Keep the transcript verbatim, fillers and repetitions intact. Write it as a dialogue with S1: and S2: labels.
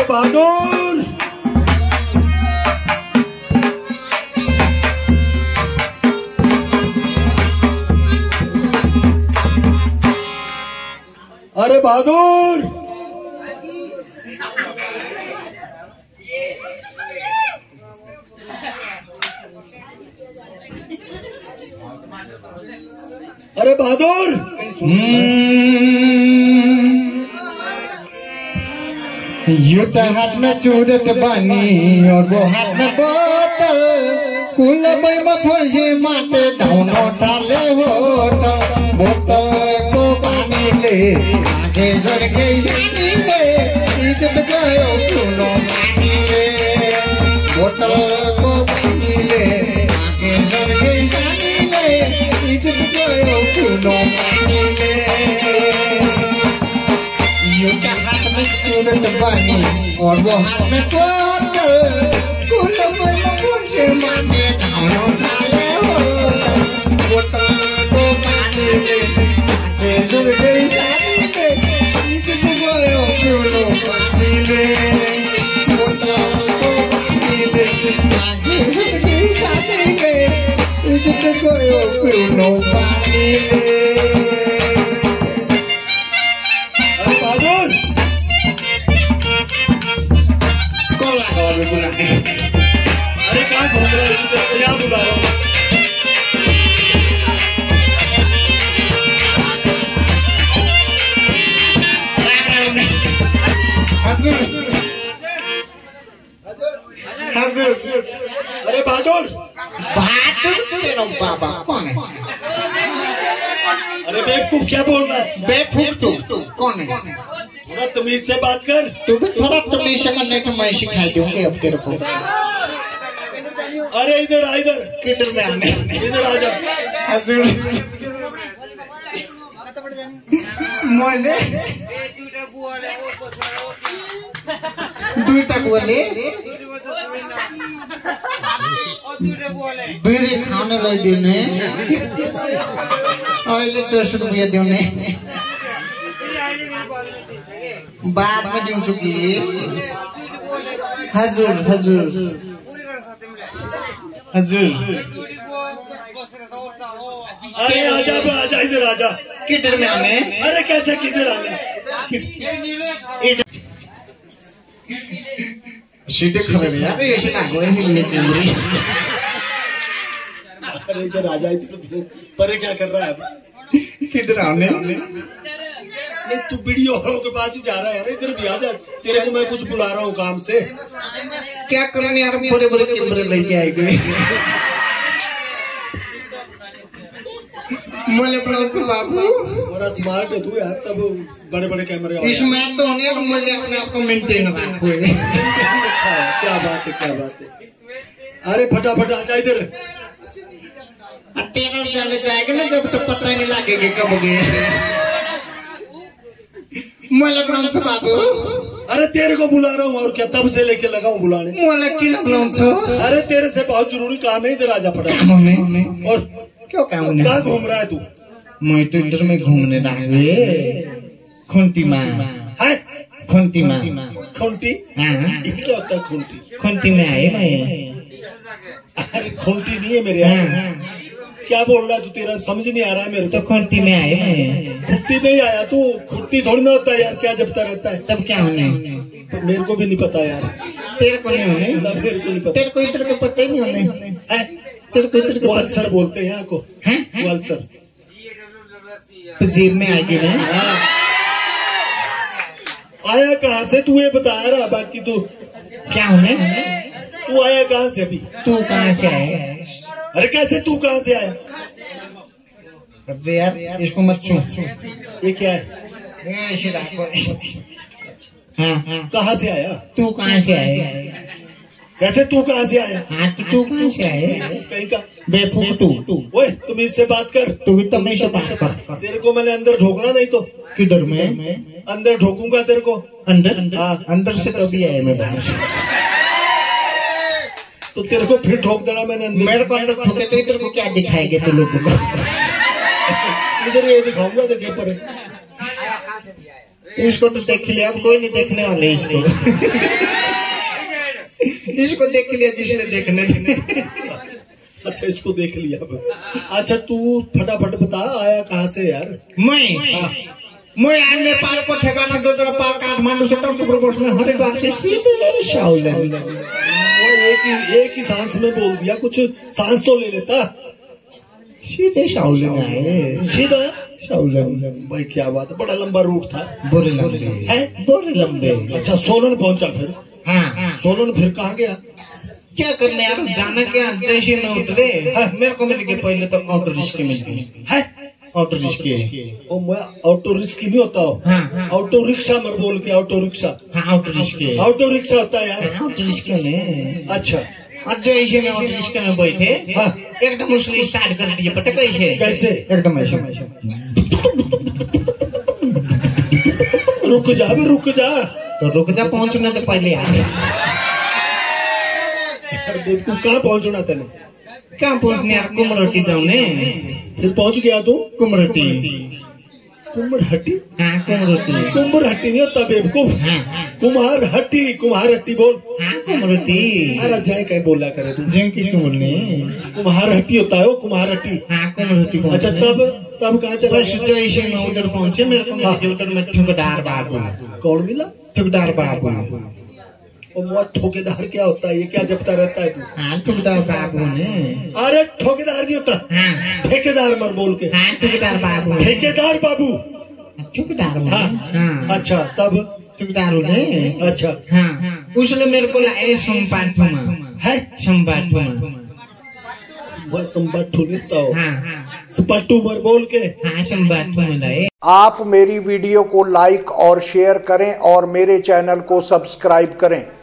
S1: बहादुर अरे बहादुर अरे बहादुर
S2: यू तो हाथ में चूरत बानी और वो हाथ में बोतल कुल में फंसे माटे दोनों डाले बोतल बोतल को पानी ले आगे सर के जानी ले इज्जत गयो सुनो पानी ले बोतल को पानी ले आगे सर के जानी ले इज्जत गयो सुनो पानी ले यू का हाथ में चूरत बानी और वो हाथ में बोतल कुल में फंसे माटे दोनों डाले बोतल बोतल को पानी ले आगे सर के जानी ले इज्जत गयो सुनो पानी ले बोतल को पानी ले आगे सर के जानी ले इज्जत गयो सुनो पानी ले
S1: अरे कहाँ घूम रहे हो तू? यहाँ बुला रहा हूँ। अरे बहादुर
S2: बहादुर तेरा बाबा कौन है?
S1: अरे बेवकूफ क्या बोल रहा है?
S2: बेवकूफ तू कौन है?
S1: थोड़ा तमीज से बात कर।
S2: तू भी थोड़ा तमीज से करने को मैं सिखा दूंगी अब तेरे को।
S1: अरे इधर आ, इधर
S2: किधर में आने
S1: इधर आ जा।
S2: हजूर मोले दुई तक बोले बीड़ी खाने लग देने आइले दस रुपया देने बाद में दूं चुकी हजूर हजूर हजूर
S1: अरे आजा आजा इधर आजा।
S2: किधर में आने?
S1: अरे कैसे किधर आने?
S2: सीधे खड़े नहीं यार ऐसे ना कोई हिलने की नहीं।
S1: अरे इधर आजा इधर परे क्या कर रहा है?
S2: किधर आने?
S1: नहीं तू वीडियो वालों के पास ही जा रहा है यार, इधर भी आ जा। तेरे को मैं कुछ बुला रहा हूँ काम से।
S2: क्या करने यार बड़े बड़े कैमरे लेके आएंगे। मोले बाबू
S1: बड़ा स्मार्ट है तू यार, तब बड़े बड़े कैमरे
S2: इसमें तो नहीं और मुझे अपने आप को मेंटेन रखो।
S1: क्या बात है क्या बात है। अरे फटाफट आ जा इधर।
S2: तेरह चले जाएगा ना जब तो पता ही नहीं लगेगा कब गए। मोले बाबू
S1: अरे तेरे को बुला रहा हूँ और क्या, तब से लेके लगा हूँ बुलाने।
S2: मोले की
S1: अरे तेरे से बहुत जरूरी काम है, इधर आजा फटाफट। और
S2: क्यों काम है?
S1: कहाँ घूम रहा है तू?
S2: मैं तो इधर में घूमने रहा खुंटी माँ
S1: है
S2: खुंटी माँ
S1: खूंटी।
S2: हाँ
S1: ये क्या होता है खूंटी?
S2: खुंटी में आए मैं।
S1: अरे खूंटी नहीं है मेरे यहाँ। क्या बोल रहा है तू? तेरा समझ नहीं आ रहा है मेरे को।
S2: तो खुंटी में आए मैं।
S1: खुट्टी नहीं आया तू, खुट्टी थोड़ी ना होता है यार, क्या जबता रहता है।
S2: तब क्या होने?
S1: तो मेरे को भी नहीं पता यार।
S2: तेरे को नहीं होने?
S1: मेरे को नहीं पता।
S2: तेरे को इधर को पता ही नहीं होने
S1: है?
S2: तेरे को इधर को
S1: वालसर बोलते हैं यहाँ को।
S2: हैं?
S1: वालसर
S2: तो जेब में आएगी ना।
S1: आया कहाँ से तू ये बता रहा, बाकी तू
S2: क्या होने?
S1: तू आया कहाँ से? अभी
S2: तू कहाँ से आया?
S1: अरे कैसे तू कहाँ से आया?
S2: यार इसको मत छू।
S1: ये क्या है?
S2: हाँ हाँ
S1: कहाँ से आया?
S2: तू कहाँ से आया?
S1: कैसे तू कहाँ से आया?
S2: हाँ तो तू कहाँ से आया?
S1: कहीं का
S2: बेवकूफ तू।
S1: ओए तुम इससे बात कर।
S2: तू भी तब से बात कर।
S1: तेरे को मैंने अंदर ढोकना नहीं तो
S2: किधर में?
S1: अंदर ढोकूंगा तेरे को।
S2: अंदर?
S1: हाँ
S2: अंदर से तो भी आया मैं बाहर से।
S1: तो तेरे को फिर ठोक देना मैंने अंदर।
S2: मेरे को अंदर ठोके तो इधर को क्या दिखाएंगे तू लोगों को?
S1: इधर ये दिखाऊंगा, देखे पर
S2: इसको तो देख लिया, अब कोई नहीं देखने वाले इसको। इसको देख लिया जिसने देखने थे।
S1: अच्छा इसको देख लिया। अच्छा तू फटाफट बता आया कहाँ से यार?
S2: मैं मैं यार नेपाल को ठिकाना दो तरफ पार काठमांडू से टॉप में हरिद्वार से सीधे शाओलिन।
S1: वो एक ही एक ही सांस में बोल दिया, कुछ सांस तो ले लेता।
S2: सीधे शाओलिन आए,
S1: सीधा
S2: शाओलिन।
S1: भाई क्या बात है, बड़ा लंबा रूट था।
S2: बोरे लंबे
S1: है,
S2: बोरे लंबे।
S1: अच्छा सोलन पहुंचा फिर?
S2: हाँ
S1: सोलन फिर कहाँ गया?
S2: क्या करने यार, जाना क्या, जैसे में उतरे मेरे को मिल गए पहले तो ऑटो रिक्शा मिल गई है। ऑटो रिक्शा
S1: ओ मैं ऑटो रिक्शा नहीं होता हो।
S2: हाँ
S1: ऑटो रिक्शा मत बोल के ऑटो रिक्शा।
S2: हाँ ऑटो रिक्शा,
S1: ऑटो रिक्शा होता है यार।
S2: ऑटो रिक्शा में।
S1: अच्छा
S2: जैसे में ऑटो रिक्शा में बैठे
S1: हाँ
S2: एकदम उसने स्टार्ट कर दिया, पता कैसे?
S1: कैसे?
S2: एकदम ऐसे
S1: रुक जा भी रुक जा,
S2: तो रुक जा, पहुंचने तो पहले आ गया।
S1: तू कहाँ पहुंचना तेने?
S2: कहाँ पहुंचने यार, कुमरहट्टी जाऊने।
S1: फिर पहुंच गया तू
S2: कुमरहट्टी?
S1: कुम्हरहट्टी?
S2: हाँ कुमरहट्टी।
S1: कुम्हरहट्टी नहीं होता बेवकूफ, कुम्हारहट्टी। कुम्हारहट्टी बोल।
S2: हाँ कुमरहट्टी।
S1: अरे जाए कहीं बोला करे तू,
S2: जंकी क्यों बोलने?
S1: कुम्हारहट्टी होता है वो, कुम्हारहट्टी।
S2: हाँ कुमरहट्टी।
S1: अच्छा तब तब कहाँ चला?
S2: जैसे मैं उधर पहुंचे मेरे को मिले उधर में ठुकदार बाबू।
S1: कौन मिला?
S2: ठुकदार बाबू।
S1: और ठोकेदार क्या होता है, ये क्या जपता रहता है तू?
S2: हाँ ठुकदार बाबू ने।
S1: अरे ठोकेदार नहीं होता,
S2: हाँ
S1: ठेकेदार मत बोल के।
S2: हाँ ठुकदार बाबू।
S1: ठेकेदार बाबू।
S2: ठुकदार।
S1: हाँ अच्छा तब
S2: ठुकदार ने।
S1: अच्छा
S2: हाँ उसने मेरे को लाए संपाठू में।
S1: है
S2: संपाठू में।
S1: वह संपाठू लेता हो?
S2: हाँ
S1: संपाठू मत बोल के।
S2: हाँ संपाठू में लाए।
S3: आप मेरी वीडियो को लाइक और शेयर करें और मेरे चैनल को सब्सक्राइब करें।